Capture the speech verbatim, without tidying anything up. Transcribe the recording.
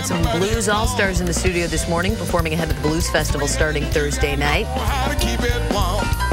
got some blues all-stars in the studio this morning performing ahead of the Blues Festival starting Thursday night.